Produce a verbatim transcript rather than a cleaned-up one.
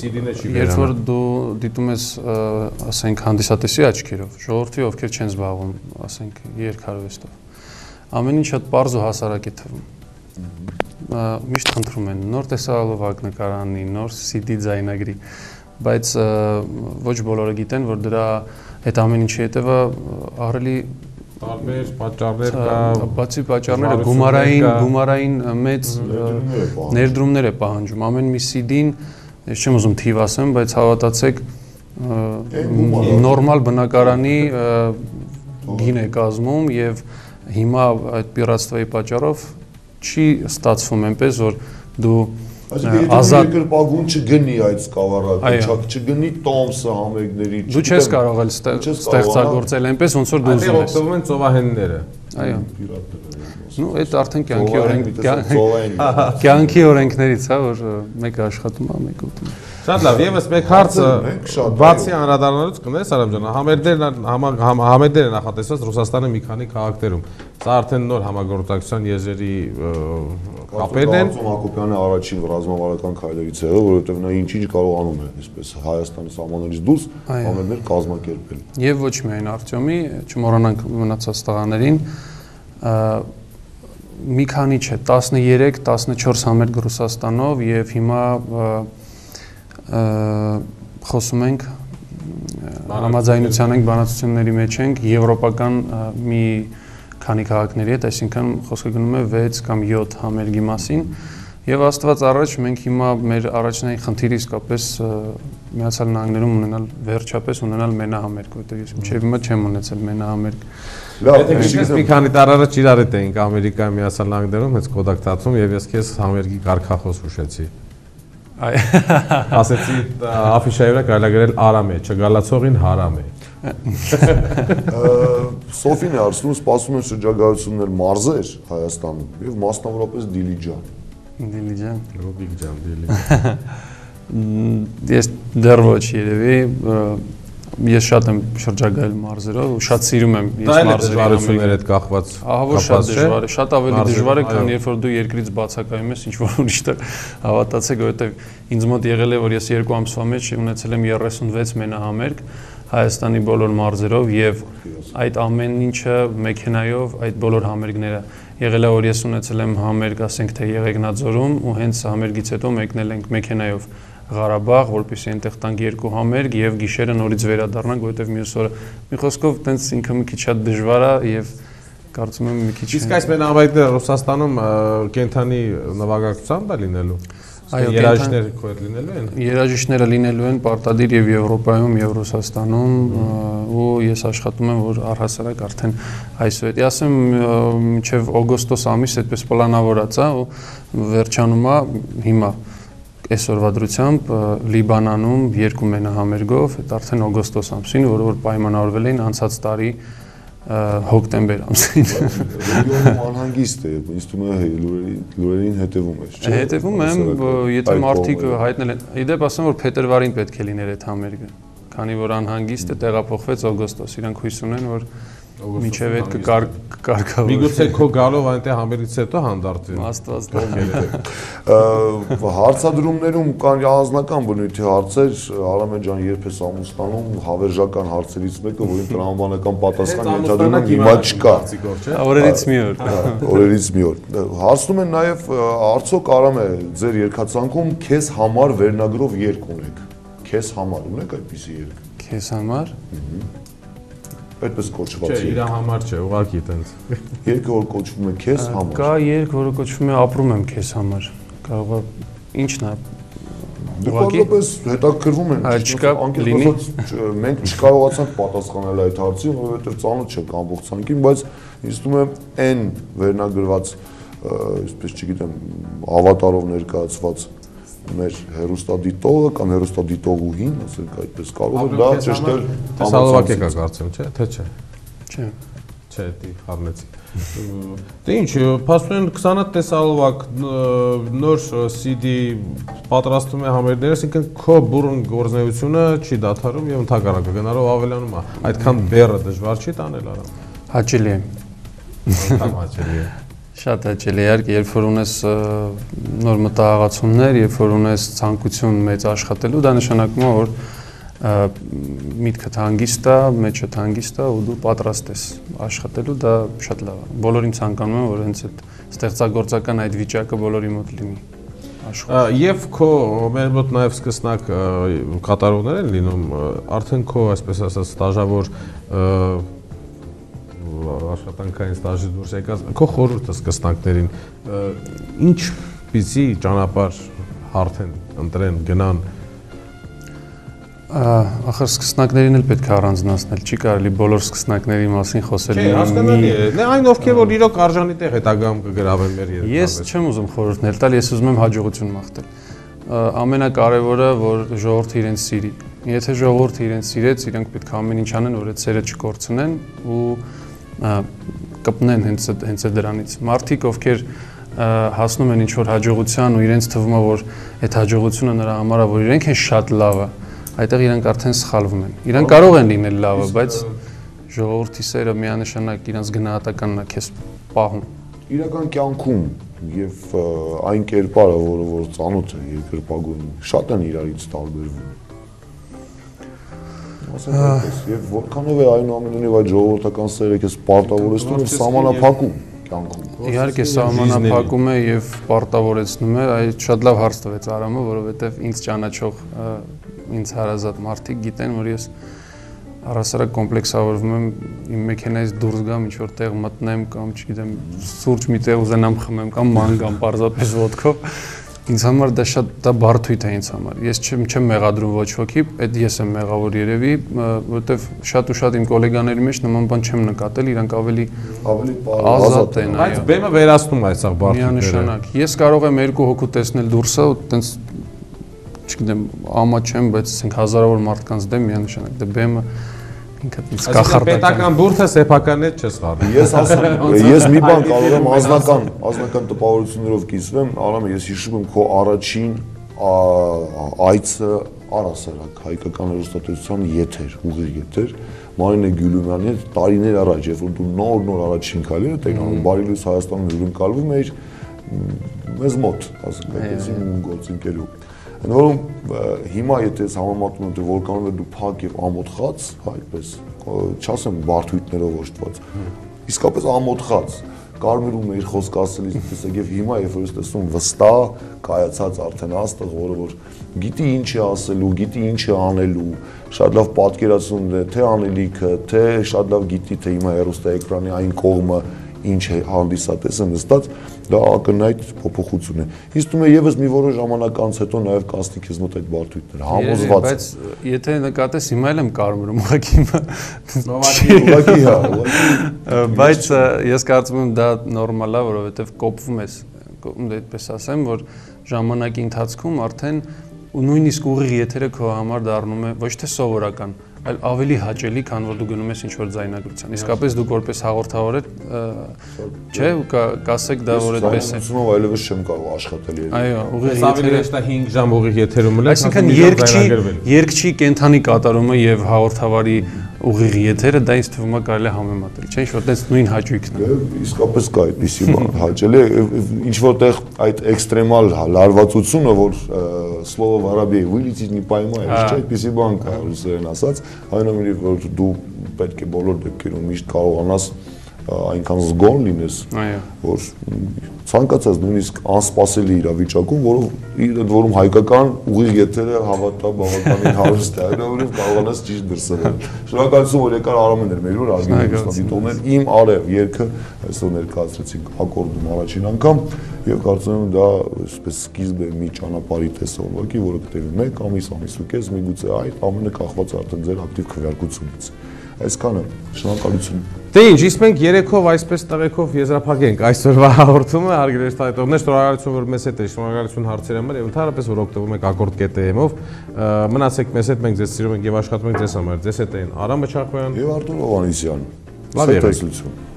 սի դի-ն է չի Երբ որ դու դիտում ես, ասենք, հանդիսատեսի աչքերով, ժողովրդի ովքեր չեն զբաղվում, ասենք, երգարվեստով, ամեն ինչ շատ պարզ ու հասարակ է թվում։ Միշտ խնդրում են նոր տեսահոլովակ նկարանի, նոր սի դի ձայնագրի, բայց ոչ բոլորը գիտեն, որ դրա այդ ամեն ինչի հետևը ահռելի տարբեր պատճառներ կա, բացի պատճառները գումարային, գումարային մեծ ներդրումներ է պահանջում։ Ամեն մի սի դին, ես չեմ ուզում թիվ ասեմ, բայց հավատացեք, նորմալ բնակարանի գին է կազմում եւ հիմա այդ պիրատствоյի պատճառով չի ստացվում այնպես, որ դու ազատ երկրպագուն չգնի այդ սկավառակը, չգնի տոմսը համերգների, դու չես կարող էլ ստեղծագործել այնպես, ոնց որ դու ուզում ես։ Այդտեղ օգտվում են ծովահենները։ Այո։ Ну, это արդեն կյանքի օրենք, կյանքի օրենքներից է, որ մեկը աշխատում է, մեկը ուտում է։ Շատ լավ, եւս մեկ հարցը բացի անդրադառնալուց կներես Արամ ջան, համերգները նախատեսված Ռուսաստանի մի քանի քաղաքներում։ Սա արդեն նոր համագործակցության եզրերի կապերն են։ Հակոբյանը առաջին ռազմավարական քայլերից եղել, որովհետեւ նա ինչ-ինչ կարողանում է, այսպես Հայաստանի սահմաններից դուրս համերգներ կազմակերպել։ Եվ ոչ միայն Արտյոմի, չմոռանանք մնացած տղաներին, մի քանի չէ, տասներեք տասնչորս համերգ Ռուսաստանով եւ հիմա խոսում ենք համաձայնության ենք, բանակցությունների մեջ ենք եվրոպական մի քանի քաղաքների հետ, այսինքն խոսքը գնում է վեց կամ յոթ համերգի մասին եւ Աստված առաջ մենք հիմա մեր առաջնային խնդիրը իսկապես Միացյալ Նահանգներում ունենալ վերջապես ունենալ մենահամերգ, որտեղ ես մինչեւ հիմա չեմ ունեցել մենահամերգ։ Լավ, ես մի քանի տարի առաջ իրար հետ էինք Ամերիկայի Միացյալ Նահանգներում, հենց կոդակտացում եւ ես քեզ համերգի կարգախոս հուշեցի։ Ասեցի աֆիշայի վրա կարելի է գրել Արամ է, չգալացողին հարամ է։ Սոֆին է հարցնում, սպասում են շրջագայություններ մարզեր Հայաստանում եւ մասնավորապես Դիլիջան։ Դիլիջան։ Ռուբիկ ջան, Դիլիջան։ Ես դեռ ոչ երևի, ես շատ եմ շրջագայել մարզերով ու շատ սիրում եմ ես մարզերի դժվարություններ հետ կախված։ Ահա որ շատ դժվար է, շատ ավելի դժվար է, քան երբ որ դու երկրից բացակայում ես ինչ-որ ուրիշտեղ, հավատացեք, որովհետև ինձ մոտ եղել է, որ ես երկու ամսվա մեջ ունեցել եմ երեսունվեց մենահամերգ Հայաստանի բոլոր մարզերով եւ այդ ամեն ինչը մեքենայով, այդ բոլոր համերգները եղել է, որ ես ունեցել եմ համերգ, ասենք թե Եղեգնաձորում ու հենց համերգից հետո մեկնել ենք մեքենայով Ղարաբաղ, որպեսզի այնտեղ տանք երկու համերգ եւ գիշերը նորից վերադառնանք, որովհետեւ մյուս օրը մի խոսքով տենց ինքը մի քիչ շատ դժվար է եւ կարծում եմ մի քիչ Իսկ այս մենահամերգները Ռուսաստանում կենթանի նվագակցությամբ է լինելու։ Այո, երաժիշտները քո հետ լինելու են։ Երաժիշտները լինելու են պարտադիր եւ Եվրոպայում եւ Ռուսաստանում ու ես աշխատում եմ որ առհասարակ արդեն այսուհետ ասեմ մինչեւ օգոստոս ամիս այդպես պլանավորած է ու վերջանում է հիմա այսօրվա դրությամբ Լիբանանում երկու մենահամերգով, այդ արդեն օգոստոս ամսին, որը որ պայմանավորվել էին անցած տարի հոկտեմբեր ամսին։ Ռեգիոնում անհանգիստ է, ինձ թվում է լուրերին հետևում ես, չէ՞։ Հետևում եմ, եթե մարդիկ հայտնել են, իդեպ ասեմ, որ փետրվարին պետք է լիներ այդ համերգը, քանի որ անհանգիստ է, տեղափոխվեց օգոստոս, իրանք հույս ունեն, որ մինչև այդ կկարգավորվի։ Միգուցե քո գալով այնտեղ համերգից հետո հանդարտվի։ Աստված Հարցադրումներում կան անձնական բնույթի հարցեր, Արամեն ջան, երբ ես ամուսնանում, հավերժական հարցերից մեկը, որին տրամաբանական պատասխան ենթադրում եմ հիմա չկա։ Օրերից մի օր։ Օրերից մի օր։ Հարցնում են նաև արդյոք Արամե ձեր երգացանկում քեզ համար վերնագրով երգ ունեք։ Քեզ համար ունեք այդպիսի երգ։ Քեզ համար։ Այդպես կոչված է։ Չէ, իր համար չէ, ուղղակի այտենց։ Երկը որ կոչվում է քեզ համար։ Կա երկ, որը կոչվում է ապրում եմ քեզ համար։ Կարող է ինչն է։ Ուղղակի հետաքրվում են։ Չկա լինի։ Մենք չկարողացանք պատասխանել այդ հարցին, որովհետև ծանոթ չենք ամբողջ ցանկին, բայց ինձ թվում է այն վերնագրված, այսպես չգիտեմ, ավատարով ներկայացված մեր հերոստադիտողը կամ հերոստադիտողուհին, ասենք այդպես կարող է դա ճշտել տեսահոլովակ եկա կարծեմ, չէ՞, թե չէ։ Չէ։ Չէ, դի խառնեցի։ Դե ինչ, փաստորեն քսան տեսահոլովակ նոր սի դի պատրաստում է համերգները, այսինքն քո բուրըն գործունեությունը չի դադարում եւ ընդհանրապես գնալով ավելանում է։ Այդքան բեռը դժվար չի տանել արա։ Հաճելի է։ Անդամ հաճելի է։ Շատ հաճելի իհարկե, երբ որ ունես նոր մտահղացումներ, երբ որ ունես ցանկություն մեծ աշխատելու, դա նշանակում է, որ միտքդ հանգիստ է, մեջդ հանգիստ է ու դու պատրաստ ես աշխատելու, դա շատ լավ է։ Բոլորին ցանկանում եմ, որ հենց այդ ստեղծագործական այդ վիճակը բոլորի մոտ լինի։ Եվ քո մեր մոտ նաև սկսնակ կատարողներ են լինում, արդեն քո, այսպես ասած, ստաժավոր աշխատանքային ստաժից դուրս եկած, քո խորհուրդը սկսնակներին ինչ պիտի ճանապարհ հարթեն, ընտրեն, գնան։ Ախր սկսնակներին էլ պետք է առանձնացնել, չի կարելի բոլոր սկսնակների մասին խոսել։ Չէ, հասկանալի է։ Դե այն ովքեր որ իրոք արժանի տեղ հետագայում կգրավեն մեր երեխաները։ Ես չեմ ուզում խորհուրդներ տալ, ես ուզում եմ հաջողություն մաղթել։ Ամենակարևորը, որ ժողովուրդը իրենց սիրի։ Եթե ժողովուրդը իրենց սիրեց, իրենք պետք է ամեն ինչ անեն, որ այդ սերը չկորցնեն ու կպնեն հենց հենց դրանից։ Մարդիկ, ովքեր հասնում են ինչ-որ հաջողության ու իրենց թվում է, որ այդ հաջողությունը նրա համար է, որ իրենք են շատ լավը, այդտեղ իրանք արդեն սխալվում են։ Իրանք կարող են լինել լավը, բայց ժողովրդի սերը միանշանակ իրանց գնահատականն է քեզ պահում։ Իրական կյանքում եւ այն կերպարը, որը որ ծանոթ է երկրպագուն, շատ են իրարից տարբերվում։ Ասենք այդպես, եւ որքանով է այնուամենայնիվ այդ ժողովրդական սերը քեզ պարտավորեցնում եւ սահմանափակում կյանքում։ Իհարկե սահմանափակում է եւ պարտավորեցնում է, այդ շատ լավ հարց տվեց Արամը, որովհետեւ ինձ ճանաչող ինձ հարազատ մարդիկ գիտեն, որ ես առհասարակ կոմպլեքսավորվում եմ իմ մեքենայից դուրս գամ, ինչ որ տեղ մտնեմ կամ չգիտեմ, սուրճ մի տեղ ուզենամ խմեմ կամ ման գամ պարզապես ոդկով։ Ինձ համար դա շատ դա բարդույթ է ինձ համար։ Ես չեմ չեմ մեղադրում ոչ ոքի, այդ ես եմ մեղավոր երևի, որովհետև շատ ու շատ իմ գոլեգաների մեջ նման բան չեմ նկատել, իրանք ավելի ավելի ազատ են, բայց բեմը վերացնում է այսա բարդույթները։ Միանշանակ։ Ես կարող եմ երկու հոգու տեսնել դուրսը ու տենց չգիտեմ, ամա չեմ, բայց ասենք հազարավոր մարդկանց դեմ միանշանակ դա բեմը ինքդ ինձ կախարդական։ Պետական բուրդը սեփական է չես խառնում։ Ես ասում ես մի բան կարող եմ անձնական անձնական տպավորություններով կիսվեմ, Արամ, ես հիշում եմ քո առաջին այցը առասարակ հայկական հեռուստատեսության եթեր, ուղիղ եթեր, Մարինե Գյուլյումյանի հետ տարիներ առաջ, երբ որ դու նոր-նոր առաջին քայլերը տեքնոն Բարի լույս Հայաստանում հյուրընկալվում էիր մեզ մոտ, ասենք այդպես իմ գործընկերու։ Ընդ որում հիմա եթե ես համեմատում եմ, թե որքանով է դու փակ եւ ամոթխած, այդպես, չասեմ բարդույթներով օժտված, իսկապես ամոթխած, կարմիրում էիր խոսք ասելիս, տեսեք, եւ հիմա երբ որ ես տեսնում վստահ, կայացած արդեն աստղ, որը որ գիտի ինչ է ասելու, գիտի ինչ է անելու, շատ լավ պատկերացնում է թե անելիքը, թե շատ լավ գիտի թե հիմա հեռուստաէկրանի այն կողմը ինչ է հանդիսատես է նստած, դա ակնհայտ փոփոխություն է։ Ինձ թվում է եւս մի որոշ ժամանակ անց հետո նաեւ կասնի քեզ մոտ այդ բարդույթները, համոզված։ Բայց եթե նկատես հիմա էլ եմ կարմրում ուղղակի հիմա։ Ուղղակի հա, ուղղակի։ Բայց ես կարծում եմ դա նորմալ է, որովհետեւ կոպվում ես, այդպես ասեմ, որ ժամանակի ընթացքում արդեն ու նույնիսկ ուղիղ եթերը քո համար դառնում է ոչ թե սովորական, այլ ավելի հաճելի, քան որ դու գնում ես ինչ-որ ձայնագրության։ Իսկապես դուք որպես հաղորդավոր եք, չէ, կասեք դա որ այդպես է։ Ուսումով այլևս չեմ կարող աշխատել երևի։ Այո, ուղիղ եթերը դա հինգ ժամ ուղիղ եթերում էլ է, այսինքն երկչի երկչի կենթանի կատարումը եւ հաղորդավարի ուղիղ եթերը դա ինձ թվում է կարելի է համեմատել, չէ՞, ինչ որ տես նույն հաճույքն է։ Իսկապես կա այդպիսի բան, հաճելի է, ինչ որտեղ այդ էքստրեմալ լարվածությունը, որ слово воробей вылететь не поймаешь, չէ՞, այդպիսի բան կա ռուսերեն ասած, այնուամենայնիվ որ դու պետք է բոլոր դեպքերում միշտ կարողանաս այնքան զգոն լինես, որ ցանկացած նույնիսկ անսպասելի իրավիճակում, որով իր որում հայկական ուղիղ եթերը հավատա բավականին հարուստ է, այնուամենայնիվ կարողանաս ճիշտ դրսևորել։ Շնորհակալություն, որ եկար Արամեն էր մեր որ արգելոստատիտողներ, իմ արև երգը այսօր ներկայացրեցինք ակորդում առաջին անգամ եւ կարծում եմ դա այսպես սկիզբ է մի ճանապարհի տեսողակի, որը կտևի մեկ ամիս, ամիս ու կես, միգուցե այդ ամենը կախված է արդեն ձեր ակտիվ քվեարկությունից։ Այսքանը, շնորհակալություն։ Դե ինչ, իսկ մենք երեքով այսպես տղեկով եզրափակենք այսօրվա հաղորդումը, հարգելի հեռուստադիտողներ, շնորհակալություն որ մեզ հետ եք, շնորհակալություն հարցերի համար եւ ընդհանրապես որ օգտվում եք ակորդ.am-ով, մնացեք մեզ հետ, մենք ձեզ սիրում ենք եւ աշխատում ենք ձեզ համար, ձեզ հետ էին Արամ Մչախոյան եւ Արտուր Հովհաննիսյան։ Լավ եղեք։